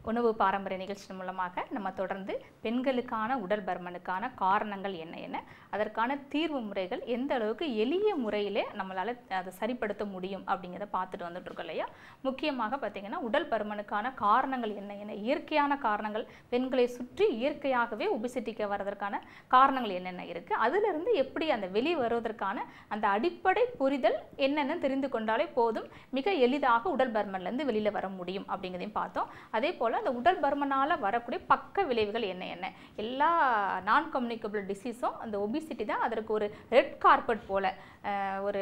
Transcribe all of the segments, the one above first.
உணவு பாரம்பரிய நிகழ்ச்சி மூலமாக நம்ம தொடர்ந்து பெண்களுக்கான உடல் பருமனுக்கான காரணங்கள் என்ன அதற்கான தீர்வு முறைகள் எந்த அளவுக்கு எளிய முறையிலே நம்மளால அதை சரிப்படுத்த முடியும் அப்படிங்கிறத பார்த்துட்டு வந்துட்டு இருக்கோம் இல்லையா. முக்கியமாக பார்த்தீங்கன்னா உடல் பருமனுக்கான காரணங்கள் என்ன இயற்கையான காரணங்கள் பெண்களை சுற்றி இயற்கையாகவே ஒபிசிட்டிக்கு வர்றதற்கான காரணங்கள் என்னென்ன இருக்கு, அதுல இருந்து எப்படி அந்த வெளியே வருவதற்கான அந்த அடிப்படை புரிதல் என்னென்னு தெரிந்து கொண்டாலே போதும், மிக எளிதாக உடல் பருமன்ல இருந்து வெளியில வர முடியும் அப்படிங்கிறதையும் பார்த்தோம். அதே போல அந்த உடல் பருமனால வரக்கூடிய பக்க விளைவுகள் என்ன எல்லா நான் கம்யூனிகபிள் டிசீஸும் அந்த ஒபிசிட்டி தான் அதற்கு ஒரு ரெட் கார்பெட் போல ஒரு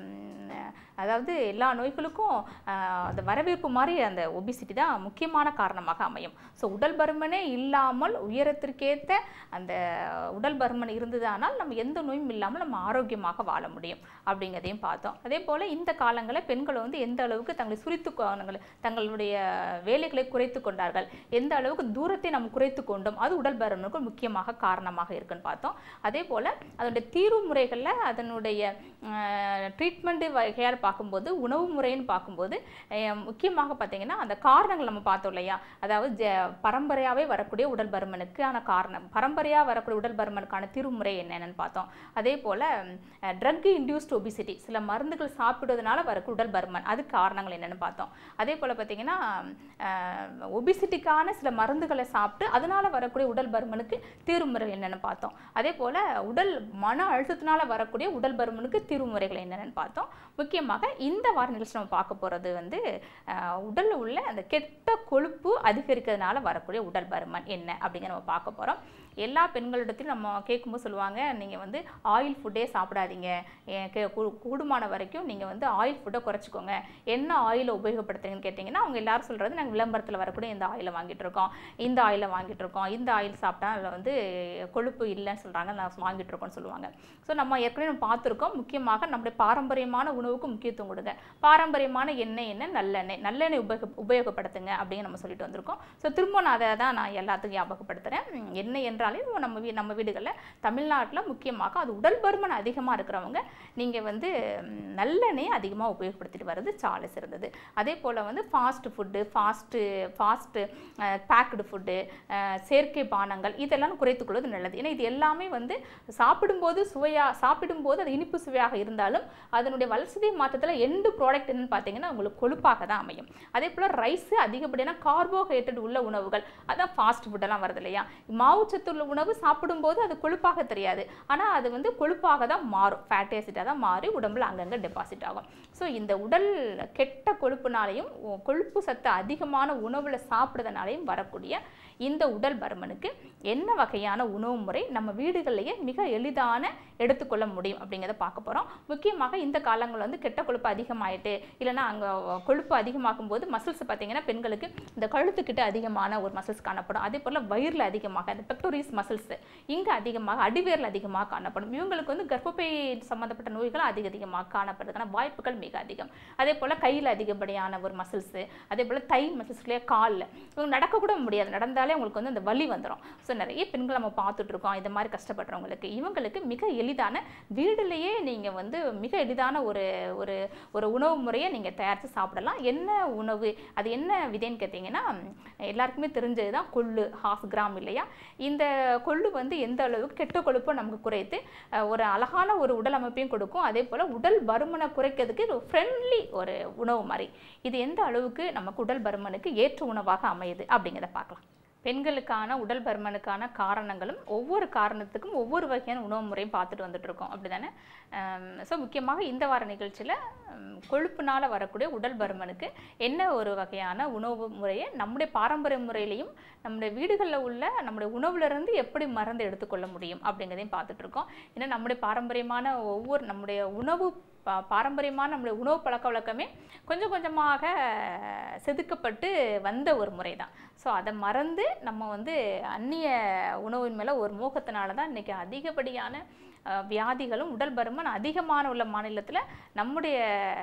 அதாவது எல்லா நோய்களுக்கும் அந்த வரவேற்பு மாதிரி அந்த ஒபிசிட்டி தான் முக்கியமான காரணமாக அமையும். ஸோ உடல் பருமனே இல்லாமல் உயரத்திற்கேற்ற அந்த உடல் பருமன் இருந்ததானால் நம்ம எந்த நோயும் இல்லாமல் நம்ம ஆரோக்கியமாக வாழ முடியும் அப்படிங்கிறதையும் பார்த்தோம். அதே போல் இந்த காலங்களில் பெண்கள் வந்து எந்த அளவுக்கு தங்களுடைய வேலைகளை குறைத்து கொண்டார்கள், எந்த அளவுக்கு தூரத்தை நம்ம குறைத்து கொண்டோம், அது உடல் பருமனுக்கு முக்கியமாக காரணமாக இருக்குன்னு பார்த்தோம். அதே போல் அதனுடைய தீர்வு முறைகளில் அதனுடைய ட்ரீட்மெண்ட்டு வகையாக பார்க்கும்போது உணவு முறைன்னு பார்க்கும்போது முக்கியமாக பார்த்தீங்கன்னா அந்த காரணங்கள் நம்ம பார்த்தோம் இல்லையா. அதாவது பரம்பரையாகவே வரக்கூடிய உடல் பருமனுக்கான காரணம், பரம்பரையாக வரக்கூடிய உடல் பருமனுக்கான தீர்வு முறை என்னென்னு பார்த்தோம். அதே போல் ட்ரக் இன்டியூஸ்ட் ஒபிசிட்டி, சில மருந்துகள் சாப்பிடுவதனால வரக்கூடிய உடல் பருமன், அது காரணங்கள் என்னென்னு பார்த்தோம். அதே போல் பார்த்தீங்கன்னா ஒபிசிட்டிக்கான சில மருந்துகளை சாப்பிட்டு அதனால் வரக்கூடிய உடல் பருமனுக்கு தீர்வு முறை என்னென்னு பார்த்தோம். அதே போல் உடல் மன அழுத்தத்தினால வரக்கூடிய உடல் பருமனுக்கு தீர்வு முறைகள் என்னென்னு பார்த்தோம். முக்கியமாக இந்த வார நிகழ்ச்சி நம்ம பார்க்க போகிறது வந்து உடலில் உள்ள அந்த கெட்ட கொழுப்பு அதிகரிக்கிறதுனால வரக்கூடிய உடல் பருமன் என்ன அப்படிங்கிற நம்ம பார்க்க போகிறோம். எல்லா பெண்களிடத்திலும் நம்ம கேட்கும்போது சொல்லுவாங்க, நீங்கள் வந்து ஆயில் ஃபுட்டே சாப்பிடாதீங்க, கூடுமான வரைக்கும் நீங்கள் வந்து ஆயில் ஃபுட்டை குறைச்சிக்கோங்க, என்ன ஆயிலை உபயோகப்படுத்துறீங்கன்னு கேட்டிங்கன்னா அவங்க எல்லாரும் சொல்கிறது நாங்கள் விளம்பரத்தில் வரக்கூடிய இந்த ஆயிலை வாங்கிட்டு இருக்கோம், இந்த ஆயிலை வாங்கிட்டு இருக்கோம், இந்த ஆயில் சாப்பிட்டா அதில் வந்து கொழுப்பு இல்லைன்னு சொல்கிறாங்க, நான் வாங்கிட்டு இருக்கோம்னு சொல்லுவாங்க. ஸோ நம்ம ஏற்கனவே நம்ம பார்த்துருக்கோம், முக்கியமாக நம்முடைய பாரம்பரியமான உணவுக்கு முக்கியத்துவம் கொடுங்க, பாரம்பரியமான எண்ணெய் நல்லெண்ணெய் உபயோகப்படுத்துங்க அப்படின்னு நம்ம சொல்லிட்டு வந்திருக்கோம். ஸோ திரும்ப நான் அதை தான் நான் எல்லாத்துக்கும் ஞாபகப்படுத்துகிறேன். எண்ணெய் என்றாலே நம்ம வீடுகளில் தமிழ்நாட்டில் முக்கியமாக அது உடல் பருமன் அதிகமாக இருக்கிறவங்க நீங்கள் வந்து நல்லெண்ணெய் அதிகமாக உபயோகப்படுத்திட்டு வர்றது சாலை சிறந்தது. அதே போல் வந்து fast food, fast packed food, செயற்கை பானங்கள் இதெல்லாம் குறைத்துக்கொள்வது நல்லது. ஏன்னா இது எல்லாமே வந்து சாப்பிடும்போது அது இனிப்பு சுவையாக இருந்தாலும் அதனுடைய வளர்ச்சிதை மாற்றத்தில் எண்டு ப்ராடக்ட் என்னன்னு பார்த்தீங்கன்னா உங்களுக்கு கொழுப்பாக தான் அமையும். அதே போல் ரைஸு அதிகப்படியான கார்போஹைட்ரேட் உள்ள உணவுகள், அதான் ஃபாஸ்ட் ஃபுட்டெல்லாம் வருது இல்லையா. மாவுச்சத்து உள்ள உணவு சாப்பிடும்போது அது கொழுப்பாக தெரியாது, ஆனால் அது வந்து கொழுப்பாக தான் மாறும், ஃபேட்டி ஆசிட்டாக தான் மாறி உடம்புல அங்கங்கே டெபாசிட் ஆகும். ஸோ இந்த உடல் கெட்ட கொழுப்புனாலையும் கொழுப்பு சத்து அதிகமான உணவில் சாப்பிட்றதுனாலையும் வரக்கூடிய இந்த உடல் பருமனுக்கு என்ன வகையான உணவு முறை நம்ம வீடுகளிலேயே மிக எளிதான எடுத்துக்கொள்ள முடியும் அப்படிங்கிறத பார்க்க போகிறோம். முக்கியமாக இந்த காலங்கள் வந்து கெட்ட கொழுப்பு அதிகமாயிட்டு இல்லைன்னா அங்கே கொழுப்பு அதிகமாகும் போது மசில்ஸ் பார்த்தீங்கன்னா பெண்களுக்கு இந்த கழுத்துக்கிட்ட அதிகமான ஒரு மசில்ஸ் காணப்படும். அதே போல் வயிறில் அதிகமாக அந்த பெக்டோரிஸ் மசில்ஸ் இங்கே அதிகமாக அடிவேரில் அதிகமாக காணப்படும். இவங்களுக்கு வந்து கர்ப்பப்பை சம்மந்தப்பட்ட நோய்கள் அதிகமாக காணப்படுறதுக்கான வாய்ப்புகள் மிக அதிகம். அதே போல் கையில் அதிகப்படியான ஒரு மசில்ஸு, அதே போல் தை மசில்ஸ்லேயே காலில் இவங்க நடக்கக்கூட முடியாது, நடந்தாலே உங்களுக்கு வந்து அந்த வலி வந்துடும். ஸோ நிறைய பெண்கள் நம்ம பார்த்துட்ருக்கோம் இந்த மாதிரி கஷ்டப்படுறவங்களுக்கு. இவங்களுக்கு மிக எளிதான வீட்டிலேயே நீங்கள் வந்து மிக எளிதான ஒரு உணவு முறையை நீங்கள் தயாரித்து சாப்பிடலாம். என்ன உணவு, அது என்ன விதைன்னு கேட்டிங்கன்னா எல்லாருக்குமே தெரிஞ்சது தான் கொள்ளு, 1/2 கிராம் இல்லையா. இந்த கொள்ளு வந்து எந்த அளவுக்கு கெட்ட கொழுப்பை நமக்கு குறைத்து ஒரு அழகான ஒரு உடல் அமைப்பையும் கொடுக்கும். அதே போல் உடல் பருமனை குறைக்கிறதுக்கு ஒரு ஃப்ரெண்ட்லி ஒரு உணவு மாதிரி. இது எந்த அளவுக்கு நமக்கு உடல் பருமனுக்கு ஏற்ற உணவாக அமையுது அப்படிங்கிறத பார்க்கலாம். பெண்களுக்கான உடல் பருமனுக்கான காரணங்களும் ஒவ்வொரு காரணத்துக்கும் ஒவ்வொரு வகையான உணவு முறையும் பார்த்துட்டு வந்துட்டு இருக்கோம் அப்படி தானே. ஸோ முக்கியமாக இந்த வார நிகழ்ச்சியில் கொழுப்புனால் வரக்கூடிய உடல் பருமனுக்கு என்ன ஒரு வகையான உணவு முறையை நம்முடைய பாரம்பரிய முறையிலையும் நம்முடைய வீடுகளில் உள்ள நம்முடைய உணவுலேருந்து எப்படி மருந்து எடுத்துக்கொள்ள முடியும் அப்படிங்கிறதையும் பார்த்துட்ருக்கோம். ஏன்னா நம்முடைய பாரம்பரியமான நம்முடைய பாரம்பரியமான நம்முடைய உணவு பழக்க வழக்கமே கொஞ்சம் கொஞ்சமாக செதுக்கப்பட்டு வந்த ஒரு முறை தான். ஸோ அதை மறந்து நம்ம வந்து அந்நிய உணவின் மேலே ஒரு மோகத்தினால தான் இன்றைக்கி அதிகப்படியான வியாதிகளும் உடல் பருமன் அதிகமான உள்ள மாநிலத்தில் நம்முடைய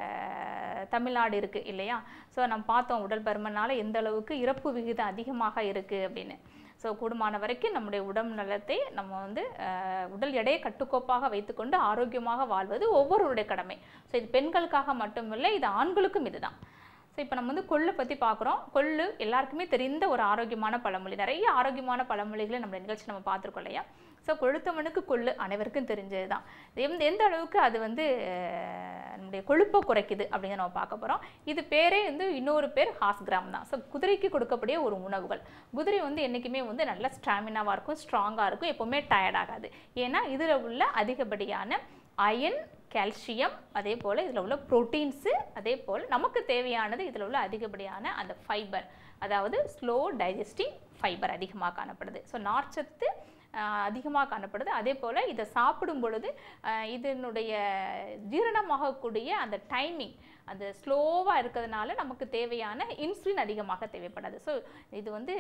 தமிழ்நாடு இருக்குது இல்லையா. ஸோ நம்ம பார்த்தோம் உடல் பருமனால் எந்த அளவுக்கு இறப்பு விகிதம் அதிகமாக இருக்குது அப்படின்னு. ஸோ கூடுமான வரைக்கும் நம்முடைய உடல் நலத்தை நம்ம வந்து உடல் எடையை கட்டுக்கோப்பாக வைத்துக்கொண்டு ஆரோக்கியமாக வாழ்வது ஒவ்வொருவருடைய கடமை. ஸோ இது பெண்களுக்காக மட்டுமில்லை, இது ஆண்களுக்கும் இதுதான். ஸோ இப்போ நம்ம வந்து கொள்ளு பற்றி பார்க்குறோம். கொள்ளு எல்லாருக்குமே தெரிந்த ஒரு ஆரோக்கியமான பழமொழி. நிறைய ஆரோக்கியமான பழமொழிகளை நம்ம நிகழ்ச்சி நம்ம பார்த்துருக்கோம் இல்லையா? ஸோ கொழுத்தவனுக்கு கொள்ளு அனைவருக்கும் தெரிஞ்சது தான். எந்த அளவுக்கு அது வந்து நம்முடைய கொழுப்பை குறைக்குது அப்படிங்கிற நம்ம பார்க்க போகிறோம். இது பேரே வந்து இன்னொரு பேர் ஹார்ஸ் கிராம் தான். ஸோ குதிரைக்கு கொடுக்கக்கூடிய ஒரு உணவுகள். குதிரை வந்து என்றைக்குமே வந்து நல்ல ஸ்டாமினாவாக இருக்கும், ஸ்ட்ராங்காக இருக்கும், எப்போவுமே டயர்ட் ஆகாது. ஏன்னா இதில் உள்ள அதிகப்படியான அயன், கால்சியம், அதே போல் இதில் உள்ள ப்ரோட்டீன்ஸு, அதே போல் நமக்கு தேவையானது இதில் உள்ள அதிகப்படியான அந்த ஃபைபர், அதாவது ஸ்லோ டைஜஸ்டிங் ஃபைபர் அதிகமாக காணப்படுது. ஸோ நார்ச்சத்து அதிகமாக காணப்படுது. அதே போல் இதை சாப்பிடும் பொழுது இதனுடைய ஜீரணமாகக்கூடிய அந்த டைமிங் அந்த ஸ்லோவாக இருக்கிறதுனால நமக்கு தேவையான இன்சுலின் அதிகமாக தேவைப்படாது. ஸோ இது வந்து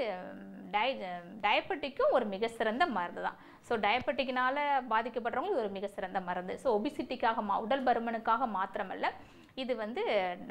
டயபெட்டிக்கும் ஒரு மிக சிறந்த மருந்து தான். ஸோ டயபெட்டிக்னால பாதிக்கப்படுறவங்க இது ஒரு மிக சிறந்த மருந்து. ஸோ ஒபிசிட்டிக்காக உடல் பருமனுக்காக மாத்திரமல்ல, இது வந்து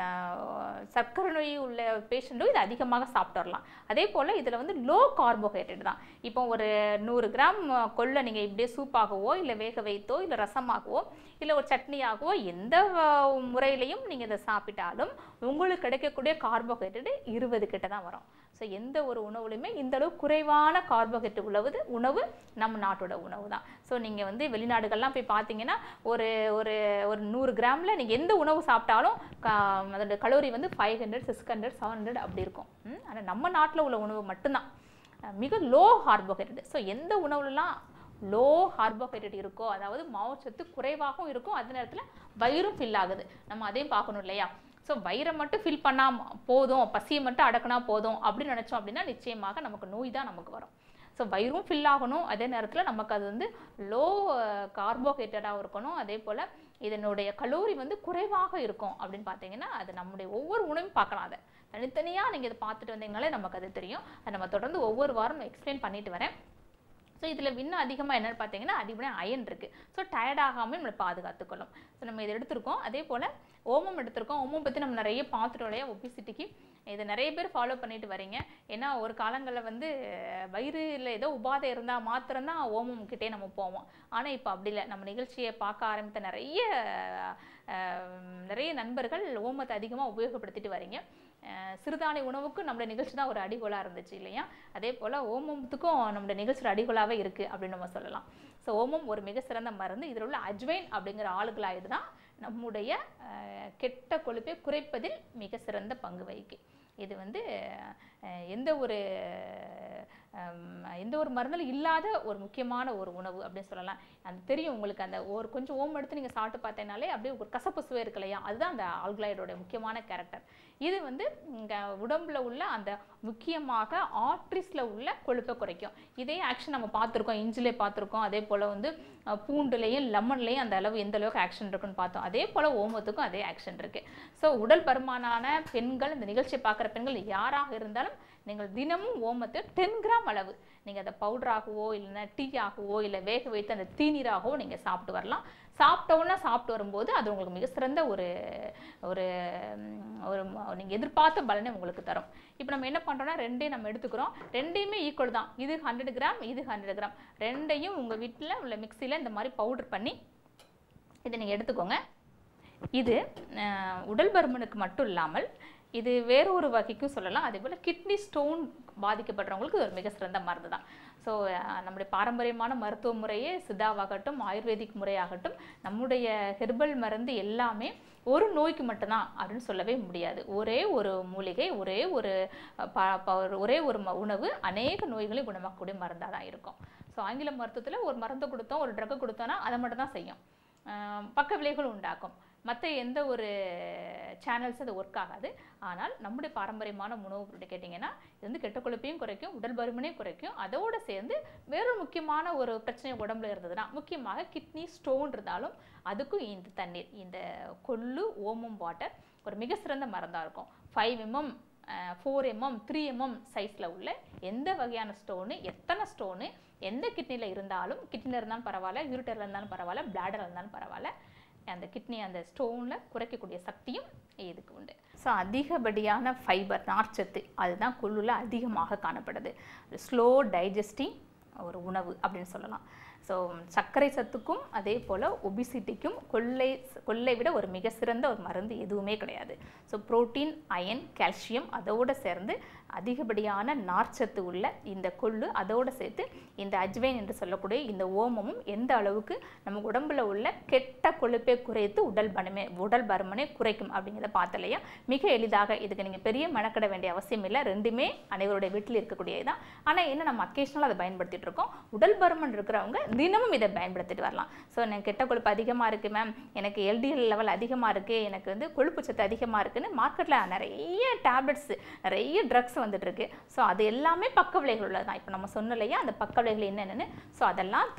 சர்க்கரை நோய் உள்ள பேஷண்ட்டும் இது அதிகமாக சாப்பிட்டு வரலாம். அதே போல் இதில் வந்து லோ கார்போஹைட்ரேட் தான். இப்போ ஒரு 100 கிராம் கொள்ளை நீங்கள் இப்படியே சூப்பாகவோ இல்லை வேக வைத்தோ இல்லை ரசமாகவோ இல்லை ஒரு சட்னியாகவோ எந்த முறையிலையும் நீங்கள் இதை சாப்பிட்டாலும் உங்களுக்கு கிடைக்கக்கூடிய கார்போஹைட்ரேட் 20 கிட்ட தான் வரும். ஸோ எந்த ஒரு உணவுலையுமே இந்த அளவு குறைவான கார்போஹைட்ரேட் உணவு நம்ம நாட்டோட உணவு தான். ஸோ நீங்கள் வந்து வெளிநாடுகள்லாம் போய் பார்த்தீங்கன்னா ஒரு ஒரு ஒரு 100 கிராமில் நீங்கள் எந்த உணவு சாப்பிட்டாலும் அதோட கலோரி வந்து 500, 600, 700 அப்படி இருக்கும். ஆனால் நம்ம நாட்டில் உள்ள உணவு மட்டும்தான் மிக லோ கார்போஹைட்ரேட். ஸோ எந்த உணவுலாம் லோ கார்போஹைட்ரேட் இருக்கோ, அதாவது மாவுச்சத்து குறைவாகவும் இருக்கும், அதே நேரத்தில் வயிறும் ஃபில் ஆகுது. நம்ம அதையும் பார்க்கணும் இல்லையா? ஸோ வயிறை மட்டும் ஃபில் பண்ணால் போதும், பசியை மட்டும் அடக்கினா போதும் அப்படின்னு நினச்சோம் அப்படின்னா நிச்சயமாக நமக்கு நோய் தான் நமக்கு வரும். ஸோ வயிறும் ஃபில் ஆகணும், அதே நேரத்தில் நமக்கு அது வந்து லோ கார்போஹைட்ரேட்டாகவும் இருக்கணும், அதே போல் இதனுடைய கலோரி வந்து குறைவாக இருக்கும் அப்படின்னு பார்த்தீங்கன்னா அது நம்முடைய ஒவ்வொரு உணவும் பார்க்கலாம். அதை தனித்தனியாக நீங்கள் இதை பார்த்துட்டு வந்தீங்கனாலே நமக்கு அது தெரியும். அதை நம்ம தொடர்ந்து ஒவ்வொரு வாரம் எக்ஸ்பிளைன் பண்ணிட்டு வரேன். ஸோ இதில் இன்னும் அதிகமாக என்னென்னு பார்த்தீங்கன்னா அதிகமாக அயன் இருக்குது. ஸோ டயர்ட் ஆகாமல் நம்மளை பாதுகாத்துக்கொள்ளும். ஸோ நம்ம இதை எடுத்திருக்கோம். அதே போல் ஓமம் எடுத்திருக்கோம். ஓமம் பற்றி நம்ம நிறைய பார்த்துட்டோம் இல்லையா? ஒபிசிட்டிக்கு இதை நிறைய பேர் ஃபாலோ பண்ணிட்டு வரீங்க. ஏன்னா ஒரு காலங்களில் வந்து வயிறில் ஏதோ உபாதை இருந்தால் மாத்திரம்தான் ஓமம் கிட்டே நம்ம போவோம். ஆனால் இப்போ அப்படி இல்லை. நம்ம நிகழ்ச்சியை பார்க்க ஆரம்பித்த நிறைய நண்பர்கள் ஓமத்தை அதிகமாக உபயோகப்படுத்திட்டு வரீங்க. சிறுதானிய உணவுக்கும் நம்மளோட நிகழ்ச்சி தான் ஒரு அடிகோலாக இருந்துச்சு இல்லையா? அதே போல் ஓமத்துக்கும் நம்மளோட நிகழ்ச்சியில் அடிகோலாகவே இருக்குது அப்படின்னு நம்ம சொல்லலாம். ஸோ ஓமம் ஒரு மிக சிறந்த மருந்து. இதில் உள்ள அஜ்வைன் அப்படிங்கிற ஆளுகளாக தான் நம்முடைய கெட்ட கொழுப்பை குறைப்பதில் மிக சிறந்த பங்கு வகிக்கு. இது வந்து எந்த ஒரு மருந்தில் இல்லாத ஒரு முக்கியமான ஒரு உணவு அப்படின்னு சொல்லலாம். அது தெரியும் உங்களுக்கு. அந்த ஒரு கொஞ்சம் ஓமம் எடுத்து நீங்கள் சாப்பிட்டு பார்த்தேனாலே அப்படியே ஒரு கசப்பு சுவை இருக்கு இல்லையா? அதுதான் அந்த ஆல்கலாய்டோட முக்கியமான கேரக்டர். இது வந்து உடம்புல உள்ள அந்த முக்கியமாக ஆர்ட்ரிஸில் உள்ள கொழுப்பை குறைக்கும். இதே ஆக்ஷன் நம்ம பார்த்துருக்கோம், இஞ்சிலே பார்த்துருக்கோம். அதே போல் வந்து பூண்டுலேயும் லெமன்லேயும் அந்த அளவு எந்த அளவுக்கு ஆக்ஷன் இருக்குன்னு பார்த்தோம். அதே போல் ஓமத்துக்கும் அதே ஆக்ஷன் இருக்குது. ஸோ உடல் பருமானான பெண்கள், இந்த நிகழ்ச்சியை பார்க்குற பெண்கள் யாராக இருந்தாலும் நீங்கள் தினமும் ஓமத்தை 10 கிராம் அளவு நீங்கள் அதை பவுடராகவோ இல்லைன்னா டீ ஆகவோ இல்லை வேக வைத்து அந்த தீநீராகவோ நீங்கள் சாப்பிட்டு வரலாம். சாப்பிட்டு வரும்போது அது உங்களுக்கு மிக சிறந்த ஒரு ஒரு ஒரு நீங்கள் எதிர்பார்த்த பலனை உங்களுக்கு தரும். இப்போ நம்ம என்ன பண்ணுறோம்னா ரெண்டையும் நம்ம எடுத்துக்கிறோம். ரெண்டையுமே ஈக்குவல் தான். இது 100 கிராம், இது 100 கிராம். ரெண்டையும் உங்கள் வீட்டில் உள்ள மிக்சியில் இந்த மாதிரி பவுடர் பண்ணி இதை நீங்கள் எடுத்துக்கோங்க. இது உடல் பருமனுக்கு மட்டும் இல்லாமல் இது வேற ஒரு வகைக்கும் சொல்லலாம். அதே போல் கிட்னி ஸ்டோன் பாதிக்கப்படுறவங்களுக்கு இது ஒரு மிக சிறந்த மருந்து தான். ஸோ நம்முடைய பாரம்பரியமான மருத்துவ முறையே சித்தாவாகட்டும் ஆயுர்வேதிக் முறையாகட்டும் நம்முடைய ஹெர்பல் மருந்து எல்லாமே ஒரு நோய்க்கு மட்டும்தான் அப்படின்னு சொல்லவே முடியாது. ஒரே ஒரு மூலிகை, ஒரே ஒரு உணவு அநேக நோய்களை குணமாக்கக்கூடிய மருந்தாக தான் இருக்கும். ஸோ ஆங்கில மருத்துவத்தில் ஒரு மருந்து கொடுத்தோம், ஒரு ட்ரக்கு கொடுத்தோன்னா அதை மட்டும் தான் செய்யும், பக்க விளைவுகள் உண்டாக்கும். மற்ற எந்த ஒரு சேனல்ஸ் அது ஒர்க் ஆகாது. ஆனால் நம்முடைய பாரம்பரியமான உணவு அப்படி கேட்டிங்கன்னா இது வந்து கெட்ட கொழுப்பையும் குறைக்கும், உடல் பருமனையும் குறைக்கும். அதோடு சேர்ந்து வேறொரு முக்கியமான ஒரு பிரச்சனை உடம்புல இருந்ததுன்னா முக்கியமாக கிட்னி ஸ்டோன் இருந்தாலும் அதுக்கும் இந்த தண்ணீர், இந்த கொள்ளு ஓமம் வாட்டர் ஒரு மிக சிறந்த மருந்தாக இருக்கும். 5 mm 4 mm 3 mm சைஸில் உள்ள எந்த வகையான ஸ்டோனு, எத்தனை ஸ்டோனு எந்த கிட்னியில் இருந்தாலும், கிட்னியில் இருந்தாலும் பரவாயில்ல, யூரிட்டரில் இருந்தாலும் பரவாயில்ல, பிளாடரில் இருந்தாலும் பரவாயில்ல, அந்த கிட்னி அந்த ஸ்டோனில் குறைக்கக்கூடிய சக்தியும் இதுக்கு உண்டு. ஸோ அதிகப்படியான ஃபைபர் நார்ச்சத்து அதுதான் கொள்ளுல அதிகமாக காணப்படுது. ஸ்லோ டைஜஸ்டிங் ஒரு உணவு அப்படின்னு சொல்லலாம். ஸோ சர்க்கரை சத்துக்கும் அதே போல் ஒபிசிட்டிக்கும் கொள்ளை விட ஒரு மிக சிறந்த ஒரு மருந்து எதுவுமே கிடையாது. ஸோ புரோட்டீன், அயன், கால்சியம் அதோடு சேர்ந்து அதிகப்படியான நார்ச்சத்து உள்ள இந்த கொள்ளு, அதோடு சேர்த்து இந்த அஜ்வைன் என்று சொல்லக்கூடிய இந்த ஓமமும் எந்த அளவுக்கு நம்ம உடம்புல உள்ள கெட்ட கொழுப்பை குறைத்து உடல் பருமனை குறைக்கும் அப்படிங்கிறத பார்த்தலையா. மிக எளிதாக இதுக்கு நீங்கள் பெரிய மெனக்கட வேண்டிய அவசியம் இல்லை. ரெண்டுமே அனைவருடைய வீட்டில் இருக்கக்கூடியதுதான். ஆனால் என்ன, நம்ம அக்கேஷனலாக அதை பயன்படுத்திட்டு இருக்கோம். உடல் பருமன் இருக்கிறவங்க தினமும் இதை பயன்படுத்திட்டு வரலாம். ஸோ எனக்கு கெட்ட கொழுப்பு அதிகமாக இருக்குது மேம், எனக்கு எல்டிஎல் லெவல் அதிகமாக இருக்குது, எனக்கு வந்து கொழுப்பு சத்து அதிகமாக இருக்குன்னு மார்க்கெட்டில் நிறைய டேப்லெட்ஸ், நிறைய ட்ரக்ஸ் வந்துட்டு இருக்கு. ஸோ அது எல்லாமே பக்க விளைவுகள் உள்ளதான். இப்போ நம்ம சொன்னலையா அந்த பக்க விளைவுகள் என்னென்னு. ஸோ அதெல்லாம்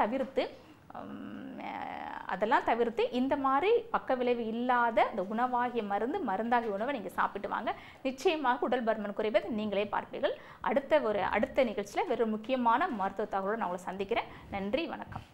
தவிர்த்து இந்த மாதிரி பக்க விளைவு இல்லாத இந்த உணவாகிய மருந்தாகிய உணவை நீங்கள் சாப்பிட்டு வாங்க. நிச்சயமாக உடல் பருமன் குறைவதை நீங்களே பார்ப்பீர்கள். அடுத்த நிகழ்ச்சியில் வேறு முக்கியமான மருத்துவ தகவலோடு நான் உங்களை சந்திக்கிறேன். நன்றி, வணக்கம்.